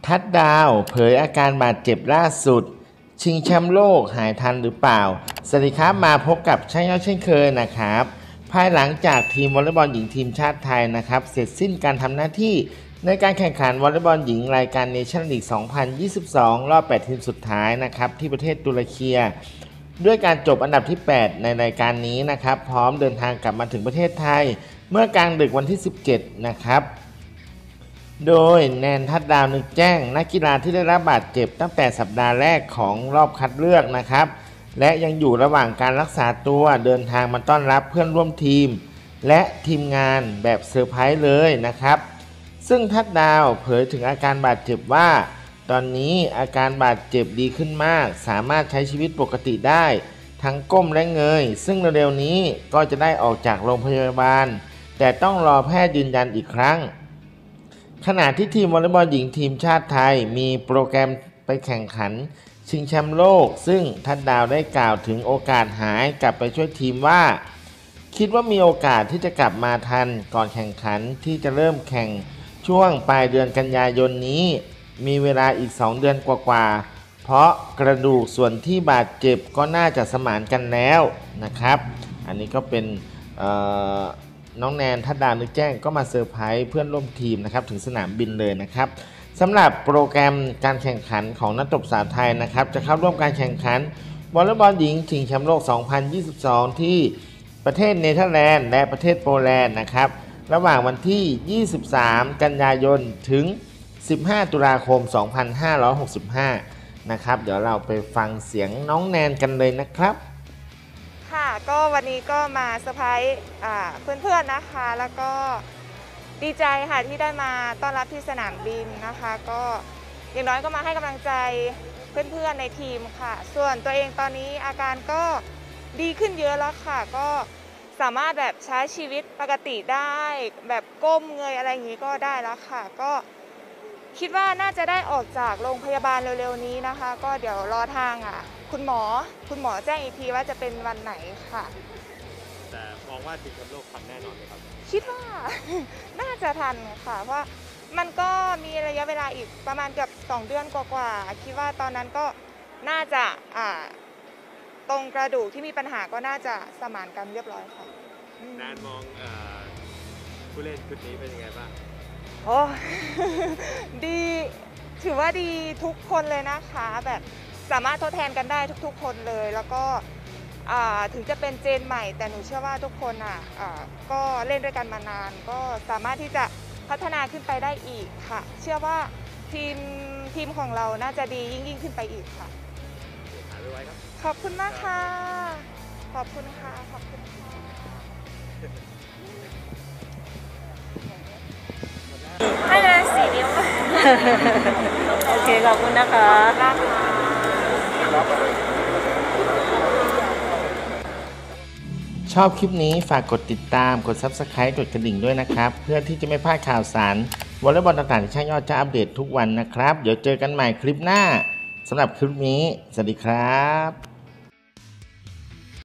ทัดดาวเผยอาการบาดเจ็บล่าสุดชิงแชมป์โลกหายทันหรือเปล่าสวัสดีครับมาพบกับช่างยอดเช่นเคยนะครับภายหลังจากทีมวอลเลย์บอลหญิงทีมชาติไทยนะครับเสร็จสิ้นการทำหน้าที่ในการแข่งขันวอลเลย์บอลหญิงรายการเนชั่นลีก 2022 รอบ 8 ทีมสุดท้ายนะครับที่ประเทศตุรกีด้วยการจบอันดับที่ 8 ในรายการนี้นะครับพร้อมเดินทางกลับมาถึงประเทศไทยเมื่อกลางดึกวันที่ 17 นะครับโดยแนนทัดดาวนึกแจ้งนักกีฬาที่ได้รับบาดเจ็บตั้งแต่สัปดาห์แรกของรอบคัดเลือกนะครับและยังอยู่ระหว่างการรักษาตัวเดินทางมาต้อนรับเพื่อนร่วมทีมและทีมงานแบบเซอร์ไพรส์เลยนะครับซึ่งทัดดาวเผยถึงอาการบาดเจ็บว่าตอนนี้อาการบาดเจ็บดีขึ้นมากสามารถใช้ชีวิตปกติได้ทั้งก้มและเงยซึ่งเร็วๆนี้ก็จะได้ออกจากโรงพยาบาลแต่ต้องรอแพทย์ยืนยันอีกครั้งขณะที่ทีมวอลเลย์บอลหญิงทีมชาติไทยมีโปรแกรมไปแข่งขันชิงแชมป์โลกซึ่งทัดดาวได้กล่าวถึงโอกาสหายกลับไปช่วยทีมว่าคิดว่ามีโอกาสที่จะกลับมาทันก่อนแข่งขันที่จะเริ่มแข่งช่วงปลายเดือนกันยายนนี้มีเวลาอีก2 เดือนกว่าๆเพราะกระดูกส่วนที่บาดเจ็บก็น่าจะสมานกันแล้วนะครับอันนี้ก็เป็นน้องแนนทัดดาวนึกแจ้งก็มาเซอร์ไพรส์เพื่อนร่วมทีมนะครับถึงสนามบินเลยนะครับสำหรับโปรแกรมการแข่งขันของนักตบสาวไทยนะครับจะเข้าร่วมการแข่งขันวอลเลย์บอลหญิงชิงแชมป์โลก 2022 ที่ประเทศเนเธอร์แลนด์และประเทศโปแลนด์นะครับระหว่างวันที่ 23 กันยายนถึง 15 ตุลาคม 2565 นะครับเดี๋ยวเราไปฟังเสียงน้องแนนกันเลยนะครับค่ะก็วันนี้ก็มาเซอร์ไพรส์เพื่อนๆนะคะแล้วก็ดีใจค่ะที่ได้มาต้อนรับที่สนามบินนะคะก็อย่างน้อยก็มาให้กำลังใจเพื่อนๆในทีมค่ะส่วนตัวเองตอนนี้อาการก็ดีขึ้นเยอะแล้วค่ะก็สามารถแบบใช้ชีวิตปกติได้แบบก้มเงยอะไรอย่างนี้ก็ได้แล้วค่ะก็คิดว่าน่าจะได้ออกจากโรงพยาบาลเร็วๆนี้นะคะก็เดี๋ยวรอทางคุณหมอแจ้งอีกทีว่าจะเป็นวันไหนค่ะแต่มองว่าชิงแชมป์โลกทันแน่นอนไหมครับคิดว่า น่าจะทันค่ะเพราะมันก็มีระยะเวลาอีกประมาณเกือบ2 เดือนกว่าๆคิดว่าตอนนั้นก็น่าจะตรงกระดูกที่มีปัญหาก็น่าจะสมานกันเรียบร้อยค่ะนานมองผู้เล่นชุดนี้เป็นยังไงบ้างโอ้ ดีถือว่าดีทุกคนเลยนะคะแบบสามารถทดแทนกันได้ทุกๆคนเลยแล้วก็ถึงจะเป็นเจนใหม่แต่หนูเชื่อว่าทุกคนก็เล่นด้วยกันมานานก็สามารถที่จะพัฒนาขึ้นไปได้อีกค่ะเชื่อว่าทีมของเราน่าจะดียิ่งขึ้นไปอีกค่ะขอบคุณมากค่ะขอบคุณค่ะขอบคุณค่ะให้เลย4 นิ้ว โอเคขอบคุณนะคะชอบคลิปนี้ฝากกดติดตามกด Subscribe กดกระดิ่งด้วยนะครับเพื่อที่จะไม่พลาดข่าวสารวอลเลย์บอลต่างๆที่ช่างยอดจะอัปเดตทุกวันนะครับเดี๋ยวเจอกันใหม่คลิปหน้าสำหรับคลิปนี้สวัสดีครับ